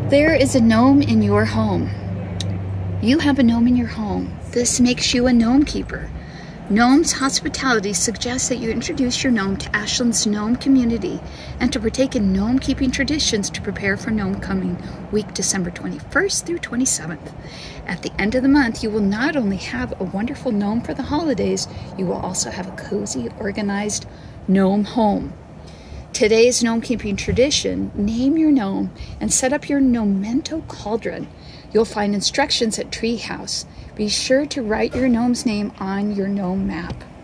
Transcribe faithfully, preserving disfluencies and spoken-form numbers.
There is a gnome in your home. You have a gnome in your home. This makes you a gnome keeper. Gnome's hospitality suggests that you introduce your gnome to Ashland's gnome community and to partake in gnome keeping traditions to prepare for gnome coming week December twenty-first through twenty-seventh. At the end of the month, you will not only have a wonderful gnome for the holidays, you will also have a cozy, organized gnome home. Today's gnome keeping tradition: name your gnome and set up your Gnomento cauldron. You'll find instructions at Treehouse. Be sure to write your gnome's name on your gnome map.